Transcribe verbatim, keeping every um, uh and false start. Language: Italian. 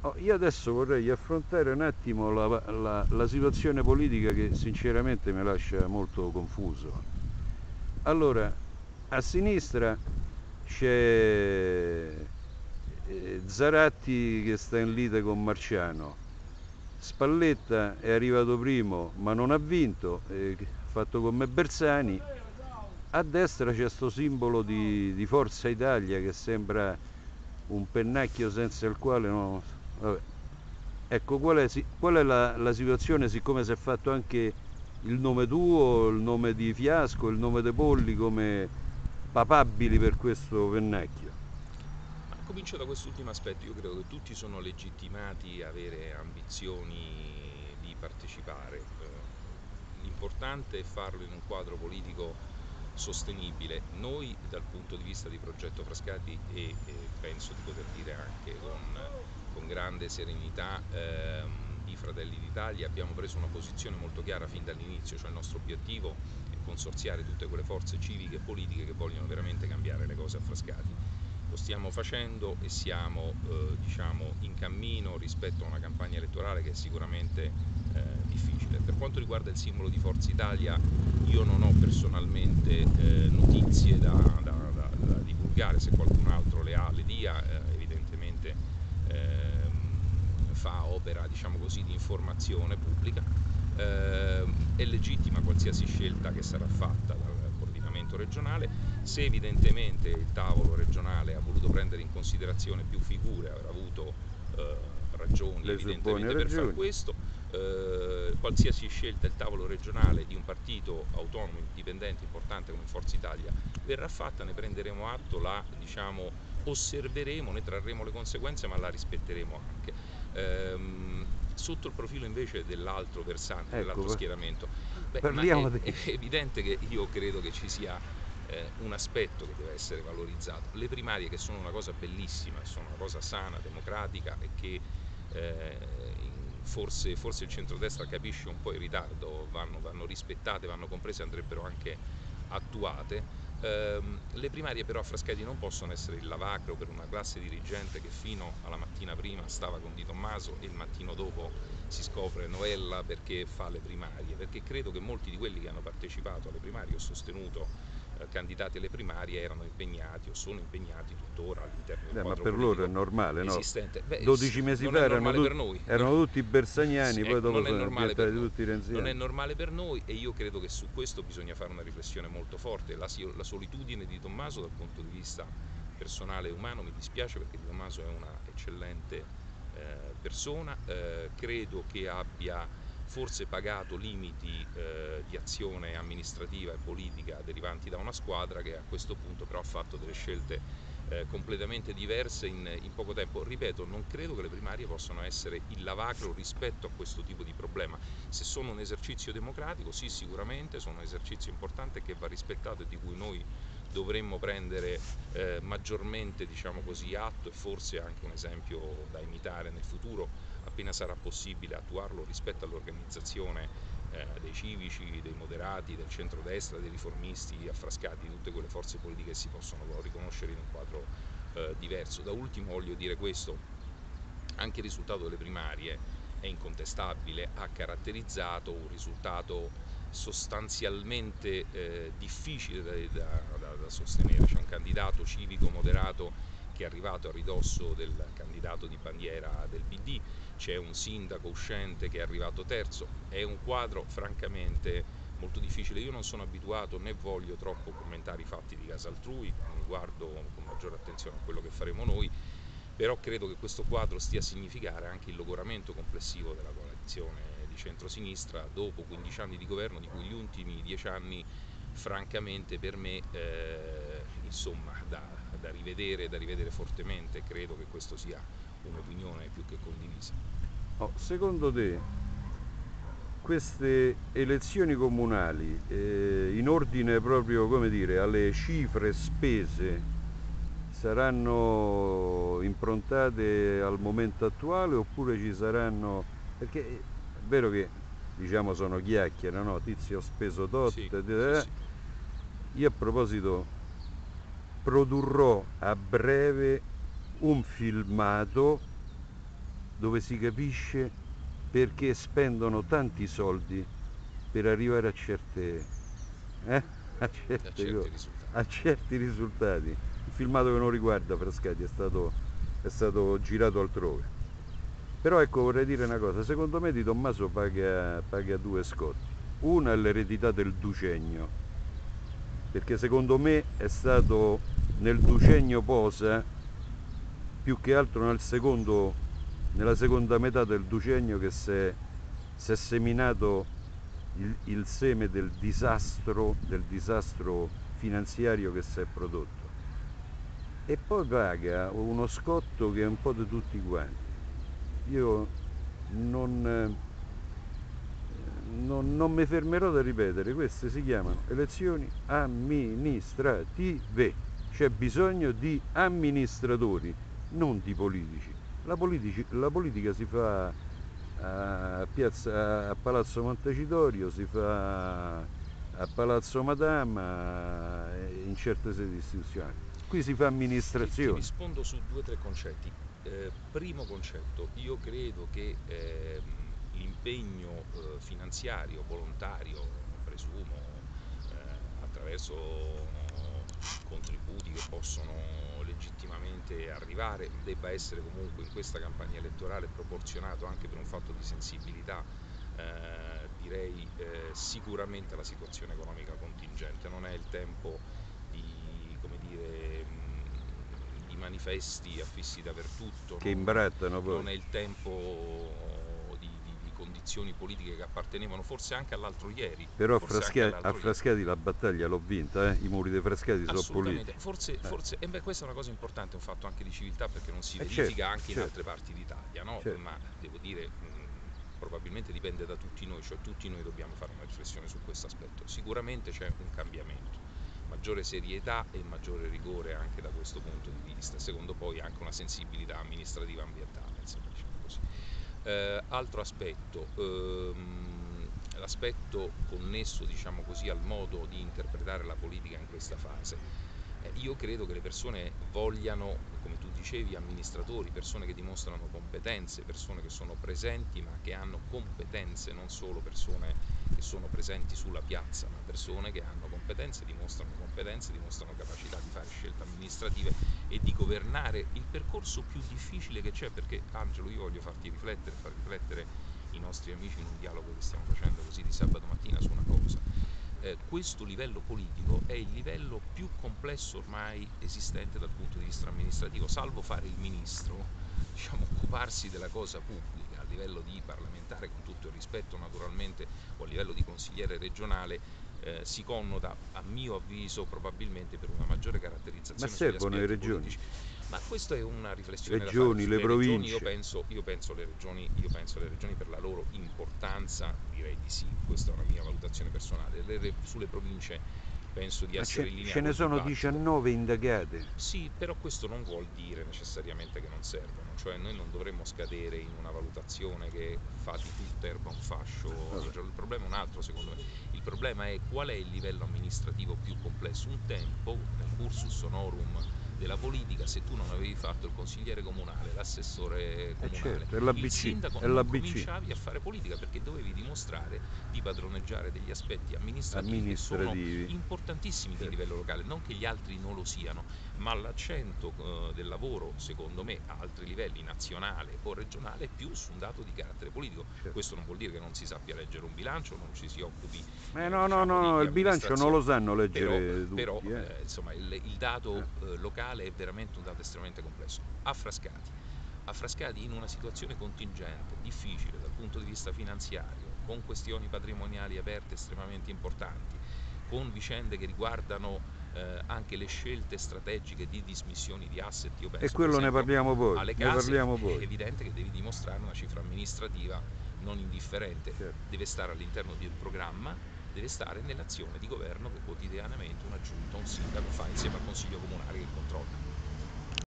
Oh, io adesso vorrei affrontare un attimo la, la- la situazione politica che sinceramente mi lascia molto confuso. Allora, a sinistra c'è eh, Zaratti che sta in lite con Marciano, Spalletta è arrivato primo ma non ha vinto, eh, ha fatto come Bersani. A destra c'è sto simbolo di, di Forza Italia che sembra un pennacchio senza il quale no. Vabbè. Ecco, qual è, si- qual è la, la situazione, siccome si è fatto anche il nome tuo, il nome di Fiasco, il nome dei Polli come papabili per questo pennacchio? Ma comincio da quest'ultimo aspetto, io credo che tutti sono legittimati a avere ambizioni di partecipare. Eh, l'importante è farlo in un quadro politico sostenibile. Noi dal punto di vista di Progetto Frascati e, e penso di poter dire anche con, con grande serenità ehm, di Fratelli d'Italia abbiamo preso una posizione molto chiara fin dall'inizio, cioè il nostro obiettivo è consorziare tutte quelle forze civiche e politiche che vogliono veramente cambiare le cose a Frascati. Lo stiamo facendo e siamo eh, diciamo, in cammino rispetto a una campagna elettorale che è sicuramente eh, difficile. Per quanto riguarda il simbolo di Forza Italia, io non ho personalmente eh, notizie da, da, da, da divulgare, se qualcun altro le ha le dia, eh, evidentemente ehm, fa opera diciamo così, di informazione pubblica. Eh, è legittima qualsiasi scelta che sarà fatta dal coordinamento regionale. Se evidentemente il tavolo regionale ha voluto prendere in considerazione più figure, avrà avuto eh, ragioni Le sue buone evidentemente per far ragioni. questo. Eh, qualsiasi scelta il tavolo regionale di un partito autonomo indipendente importante come Forza Italia verrà fatta, ne prenderemo atto, la diciamo, osserveremo, ne trarremo le conseguenze, ma la rispetteremo anche. Ehm, sotto il profilo invece dell'altro versante, dell'altro Ecco, schieramento, beh, ma è, parliamo di... è evidente che io credo che ci sia eh, un aspetto che deve essere valorizzato. Le primarie, che sono una cosa bellissima, sono una cosa sana, democratica e che eh, in, forse, forse il centrodestra capisce un po' in ritardo, vanno, vanno rispettate, vanno comprese, andrebbero anche attuate. Ehm, le primarie però a Frascati non possono essere il lavacro per una classe dirigente che fino alla mattina prima stava con Di Tommaso e il mattino dopo si scopre novella perché fa le primarie, perché credo che molti di quelli che hanno partecipato alle primarie o sostenuto eh, candidati alle primarie erano impegnati o sono impegnati tuttora all'interno del Eh, ma quadro per loro è politico normale, no? esistente. Beh, dodici mesi non è fa erano, normale tut- per noi, non, erano tutti sì, bersaniani, poi ecco, dopo non è sono normale per diventati noi. tutti Non è renziani. normale per noi e io credo che su questo bisogna fare una riflessione molto forte. La, la solitudine di Tommaso dal punto di vista personale e umano mi dispiace perché Di Tommaso è una eccellente eh, persona, eh, credo che abbia forse pagato limiti eh, di azione amministrativa e politica derivanti da una squadra che a questo punto però ha fatto delle scelte eh, completamente diverse in, in poco tempo. Ripeto, non credo che le primarie possano essere il lavacro rispetto a questo tipo di problema. Se sono un esercizio democratico, sì, sicuramente sono un esercizio importante che va rispettato e di cui noi dovremmo prendere eh, maggiormente diciamo così, atto e forse anche un esempio da imitare nel futuro appena sarà possibile attuarlo rispetto all'organizzazione eh, dei civici, dei moderati, del centrodestra, dei riformisti affrascati, di tutte quelle forze politiche che si possono riconoscere in un quadro eh, diverso. Da ultimo voglio dire questo, anche il risultato delle primarie è incontestabile, ha caratterizzato un risultato sostanzialmente eh, difficile da, da, da sostenere. C'è un candidato civico moderato che è arrivato a ridosso del candidato di bandiera del P D, c'è un sindaco uscente che è arrivato terzo, è un quadro francamente molto difficile. Io non sono abituato né voglio troppo commentare i fatti di casa altrui, guardo con maggiore attenzione a quello che faremo noi, però credo che questo quadro stia a significare anche il logoramento complessivo della coalizione di centrosinistra dopo quindici anni di governo, di cui gli ultimi dieci anni francamente per me eh, insomma da, da rivedere da rivedere fortemente. Credo che questo sia un'opinione più che condivisa. Oh, secondo te queste elezioni comunali, eh, in ordine proprio, come dire, alle cifre spese, saranno improntate al momento attuale oppure ci saranno... Perché è vero che, diciamo, sono chiacchiere, no? Tizio ha speso tot, Sì, sì, eh. sì. Io a proposito produrrò a breve un filmato dove si capisce perché spendono tanti soldi per arrivare a certe, eh? a, certe a certi co- risultati. a certi risultati. Il filmato che non riguarda Frascati è stato, è stato girato altrove. Però ecco, vorrei dire una cosa, secondo me Di Tommaso paga, paga due scotti. Una è l'eredità del Ducegno, perché secondo me è stato nel Ducegno Posa, più che altro nel secondo, nella seconda metà del Ducegno, che si è, si è seminato il, il seme del disastro, del disastro finanziario che si è prodotto. E poi paga uno scotto che è un po' di tutti quanti. Io non, eh, non, non mi fermerò da ripetere, queste si chiamano elezioni amministrative. C'è bisogno di amministratori, non di politici. La, politici, la politica si fa a, piazza, a Palazzo Montecitorio, si fa a Palazzo Madama, in certe sedi istituzionali. Qui si fa Ti, ti amministrazione. rispondo su due o tre concetti. Eh, primo concetto, io credo che ehm, l'impegno eh, finanziario, volontario, presumo, eh, attraverso contributi che possono legittimamente arrivare, debba essere comunque in questa campagna elettorale proporzionato anche per un fatto di sensibilità, eh, direi eh, sicuramente alla situazione economica contingente. Non è il tempo di, come dire, mh, di manifesti affissi dappertutto, Che non, imbrattano poi. non è il tempo di, di, di condizioni politiche che appartenevano forse anche all'altro ieri, Però a forse anche Frascati, a all'altro ieri. Frascati la battaglia l'ho vinta, eh? I muri dei Frascati sono Assolutamente, puliti. forse, Eh, forse e beh, questa è una cosa importante, un fatto anche di civiltà perché non si eh, certo, verifica anche in certo, altre parti d'Italia, no? certo. Ma devo dire, mh, probabilmente dipende da tutti noi, cioè tutti noi dobbiamo fare una riflessione su questo aspetto. Sicuramente c'è un cambiamento, maggiore serietà e maggiore rigore anche da questo punto di vista, secondo poi anche una sensibilità amministrativa ambientale, insomma, diciamo così. Eh, altro aspetto, ehm, l'aspetto connesso, diciamo così, al modo di interpretare la politica in questa fase. Eh, io credo che le persone vogliano, come tu dicevi, amministratori, persone che dimostrano competenze, persone che sono presenti ma che hanno competenze, non solo persone che sono presenti sulla piazza, ma persone che hanno competenze, dimostrano competenze, dimostrano capacità di fare scelte amministrative e di governare il percorso più difficile che c'è, perché Angelo, io voglio farti riflettere, far riflettere i nostri amici in un dialogo che stiamo facendo così di sabato mattina su una cosa. Eh, questo livello politico è il livello più complesso ormai esistente dal punto di vista amministrativo, salvo fare il ministro, diciamo, occuparsi della cosa pubblica a livello di parlamentare, con tutto il rispetto naturalmente, o a livello di consigliere regionale, eh, si connota, a mio avviso, probabilmente per una maggiore Ma caratterizzazione sugli servono le aspetti regioni, politici. Ma questa è una riflessione da fare regioni, le sulle regioni. Io province. penso, io penso alle regioni, io penso alle regioni per la loro importanza, direi di sì, questa è una mia valutazione personale. Le, sulle province penso di Ma essere ce, in linea ce ne col sono dibattito. diciannove indagate. Sì, però questo non vuol dire necessariamente che non servono, cioè noi non dovremmo scadere in una valutazione che fa di tutta erba un fascio. Vabbè. Il problema è un altro, secondo me. Il problema è qual è il livello amministrativo più complesso. Un tempo, nel cursus honorum della politica, se tu non avevi fatto il consigliere comunale, l'assessore E comunale, certo, è il l'A B C, sindaco, è non l'A B C cominciavi a fare politica perché dovevi dimostrare di padroneggiare degli aspetti amministrativi che sono amministrativi. importantissimi di Certo. livello locale, non che gli altri non lo siano, ma l'accento eh, del lavoro, secondo me, a altri livelli, nazionale o regionale, è più su un dato di carattere politico. Certo. Questo non vuol dire che non si sappia leggere un bilancio, non ci si occupi Eh, eh, no, no, diciamo di, no, di il bilancio non lo amministrazione, sanno però, leggere però tutti, eh. eh, insomma, il, il Eh. dato eh, locale è veramente un dato estremamente complesso. A Frascati. A Frascati in una situazione contingente, difficile dal punto di vista finanziario, con questioni patrimoniali aperte estremamente importanti, con vicende che riguardano eh, anche le scelte strategiche di dismissioni di asset, io E penso per quello ne esempio parliamo poi, alle ne case, parliamo è poi. evidente che devi dimostrare una cifra amministrativa non indifferente, Certo. deve stare all'interno del programma, deve stare nell'azione di governo che quotidianamente una giunta, un sindaco fa insieme al consiglio comunale che controlla.